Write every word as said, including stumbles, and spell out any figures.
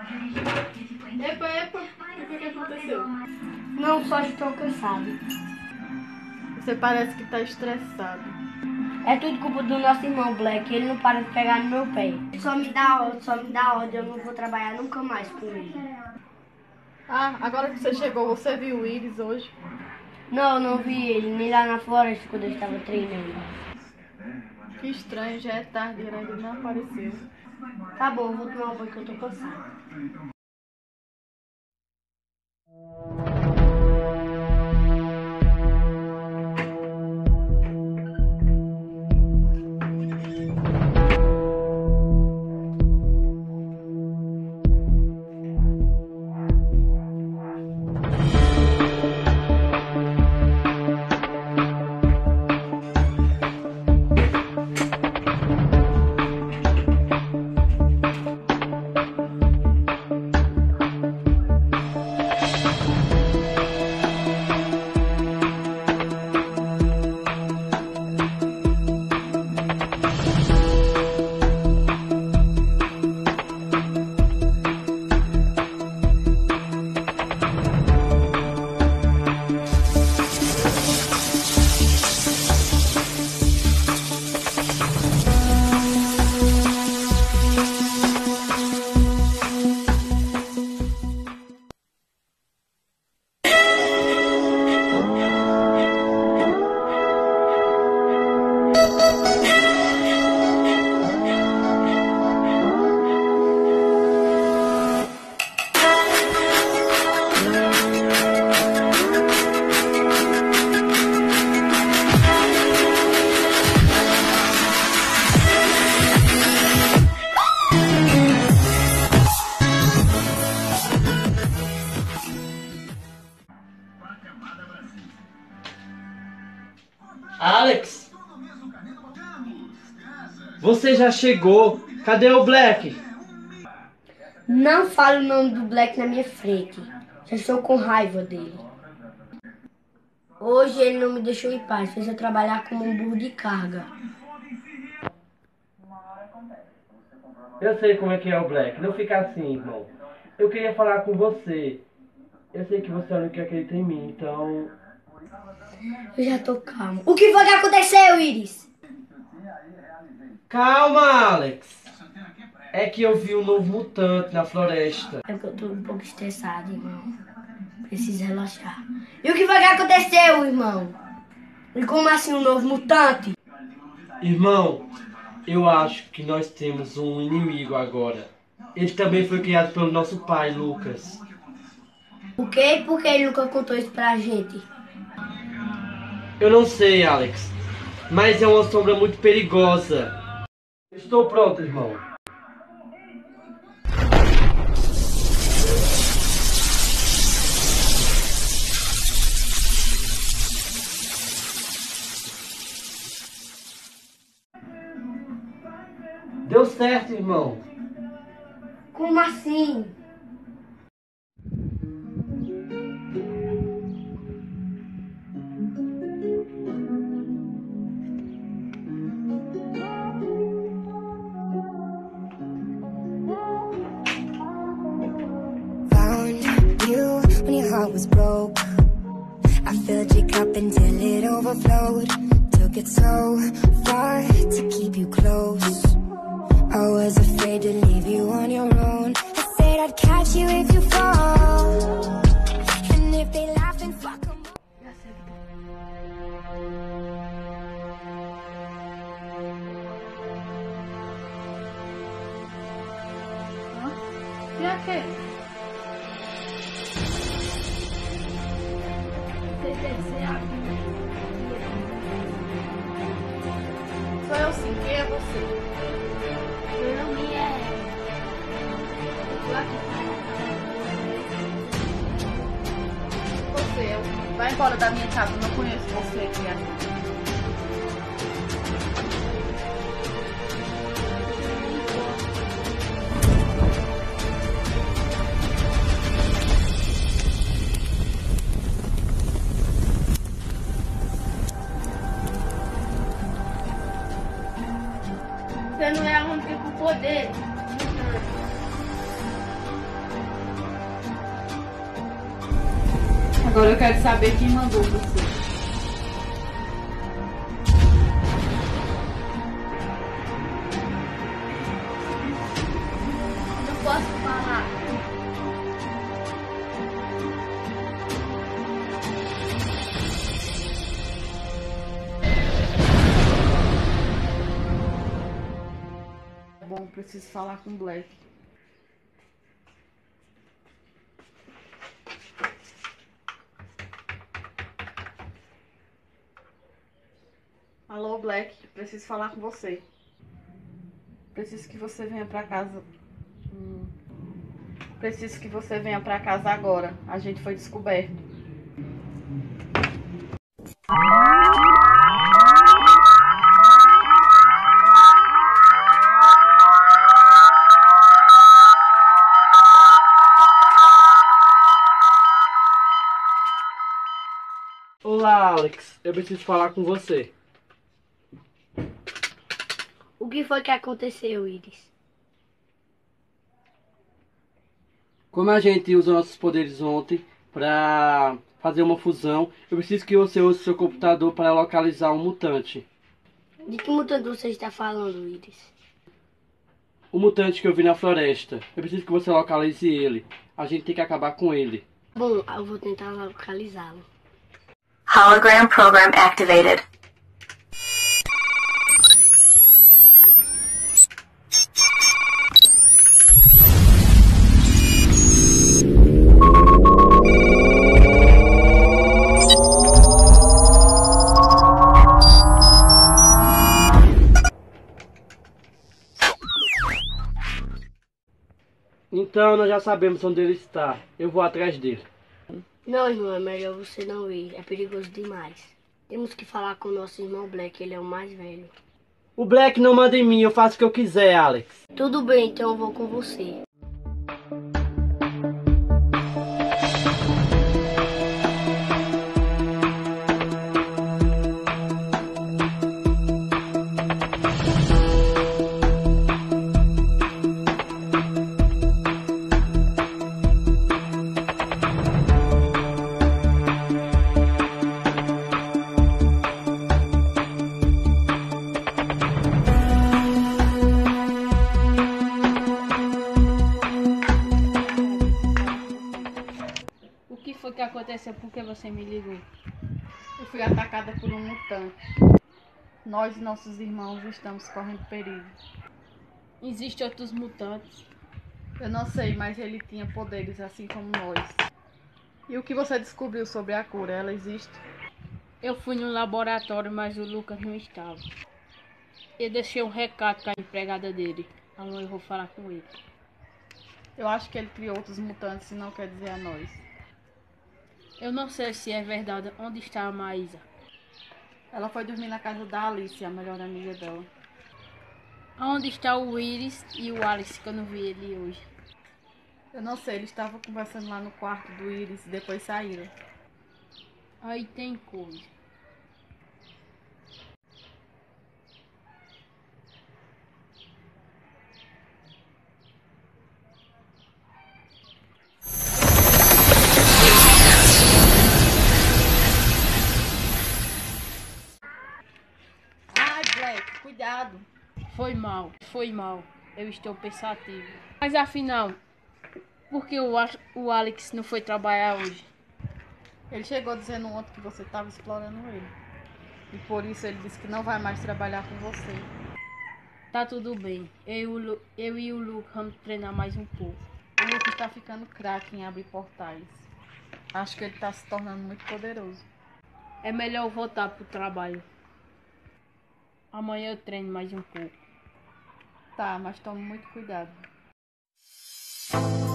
Epa, epa, o que que aconteceu? Não, só estou cansado. Você parece que tá estressado. É tudo culpa do nosso irmão Black, ele não para de pegar no meu pé. Só me dá ordem, só me dá ordem, eu não vou trabalhar nunca mais com ele. Ah, agora que você chegou, você viu o Iris hoje? Não, eu não vi ele, nem lá na floresta quando eu estava treinando. Que estranho, já é tarde e ele ainda não apareceu. Tá bom, eu vou tomar um banho que eu tô cansado. Alex! Você já chegou? Cadê o Black? Não fale o nome do Black na minha frente. Já estou com raiva dele. Hoje ele não me deixou em paz, fez eu trabalhar como um burro de carga. Eu sei como é que é o Black. Não fica assim, irmão. Eu queria falar com você. Eu sei que você é o único que acredita em mim, então... Eu já tô calmo. O que foi que aconteceu, Iris? Calma, Alex. É que eu vi um novo mutante na floresta. É que eu tô um pouco estressado, irmão. Preciso relaxar. E o que foi que aconteceu, irmão? E como assim um novo mutante? Irmão, eu acho que nós temos um inimigo agora. Ele também foi criado pelo nosso pai, Lucas. O quê? Por que ele nunca contou isso pra gente? Eu não sei, Alex. Mas é uma sombra muito perigosa. Estou pronto, irmão. Deu certo, irmão. Como assim? When your heart was broke, I filled your cup until it overflowed. Took it so far to keep you close. I was afraid to leave you on your own. I said I'd catch you if you fall, and if they laugh, then fuck them. E aquele? Sou eu sim, quem é você? Meu nome é... Você, eu... vai embora da minha casa, eu não conheço você, criatura. Você não é a única com poder. Agora eu quero saber quem mandou você. Não posso falar. Bom, preciso falar com o Black. Alô, Black, preciso falar com você. Preciso que você venha pra casa. Hum. Preciso que você venha pra casa agora. A gente foi descoberto. Olá, Alex. Eu preciso falar com você. O que foi que aconteceu, Iris? Como a gente usou nossos poderes ontem para fazer uma fusão, eu preciso que você use seu computador para localizar um mutante. De que mutante você está falando, Iris? O mutante que eu vi na floresta. Eu preciso que você localize ele. A gente tem que acabar com ele. Bom, eu vou tentar localizá-lo. Hologram program activated. Então nós já sabemos onde ele está. Eu vou atrás dele. Não, irmão, é melhor você não ir. É perigoso demais. Temos que falar com o nosso irmão Black, ele é o mais velho. O Black não manda em mim, eu faço o que eu quiser, Alex. Tudo bem, então eu vou com você. O que foi que aconteceu? Por que você me ligou? Eu fui atacada por um mutante. Nós e nossos irmãos estamos correndo perigo. Existem outros mutantes. Eu não sei, mas ele tinha poderes assim como nós. E o que você descobriu sobre a cura? Ela existe? Eu fui no laboratório, mas o Lucas não estava. Eu deixei um recado com a empregada dele. Agora eu vou falar com ele. Eu acho que ele criou outros mutantes e não quer dizer a nós. Eu não sei se é verdade. Onde está a Maísa? Ela foi dormir na casa da Alice, a melhor amiga dela. Onde está o Iris e o Alex, que eu não vi ele hoje? Eu não sei, eles estavam conversando lá no quarto do Iris e depois saíram. Aí tem coisa. Ai, Black, cuidado. Foi mal, foi mal. Eu estou pensativo. Mas afinal, por que o, A- o Alex não foi trabalhar hoje? Ele chegou dizendo ontem que você estava explorando ele. E por isso ele disse que não vai mais trabalhar com você. Tá tudo bem. Eu, e o Lu- eu e o Luke vamos treinar mais um pouco. O Luke está ficando craque em abrir portais. Acho que ele está se tornando muito poderoso. É melhor eu voltar pro trabalho. Amanhã eu treino mais um pouco. Tá, mas tome muito cuidado.